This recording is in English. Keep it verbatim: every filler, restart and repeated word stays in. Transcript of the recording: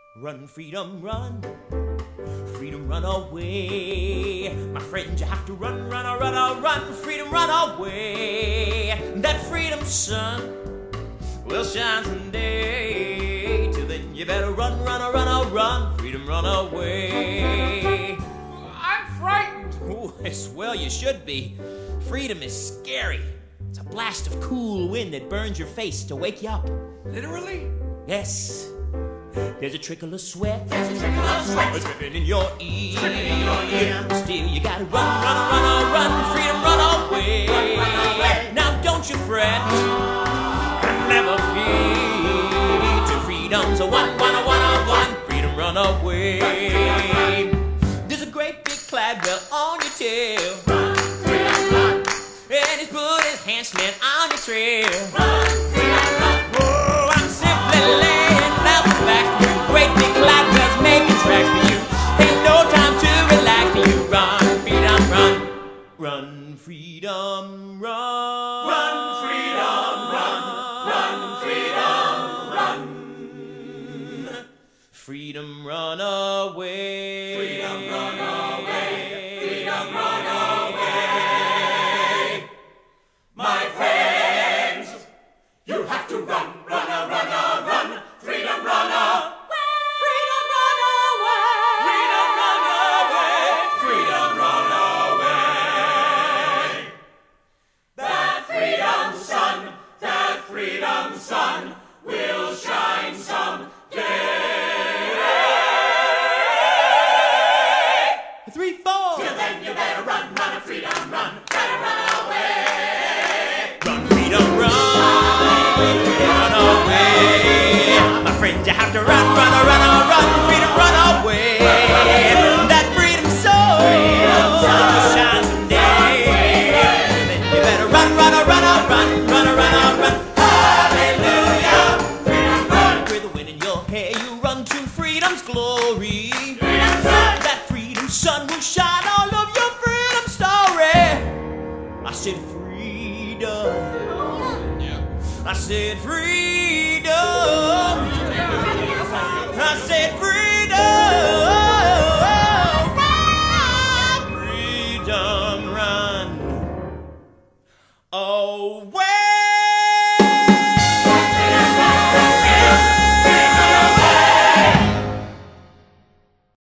Run, freedom, run. Freedom, run away. My friend, you have to run, run, run, run, run. Freedom, run away. That freedom sun will shine someday. Till then, you better run, run, run, run. Freedom, run away. I'm frightened. Oh, yes, well, you should be. Freedom is scary. It's a blast of cool wind that burns your face to wake you up. Literally? Yes. There's a trickle of sweat. There's a trickle of sweat. It's dripping in your ear. Dripping in your ear. Still, you gotta run, run, run, run. Freedom, run away. Run, run away. Now, don't you fret. And never fear. To freedom's a one, one, a one, a one. Freedom, run away. There's a great big cloud bell on your tail. Run, freedom, run. And he's put his hand slant on your trail. Run, freedom, run. Oh, I'm simply laying out the facts for you. Great big cloud bells making tracks for you. Ain't no time to relax for you. Run, freedom, run. Run, freedom, run. Run, freedom, run. Run, freedom, run. Freedom, run away. Freedom, run away. Freedom, run away. My friends, you have to run, run, run, run, run. Freedom, run away. Freedom, run away. Freedom, run away. Freedom, run away. That freedom sun, that freedom sun will shine someday. Three, four. Till then you better run, run, a freedom, run, better run away. Run, freedom, run. Run away. My friend, you have to run, run, run, run. Freedom, run away. That freedom soul shines someday. Then you better run, run, run, run, run, run, run. Hallelujah, freedom, run. With the wind in your hair, you run to freedom's glory. Freedom, sun. That freedom sun will shine all of your freedom story. I said freedom. I said freedom. I said freedom.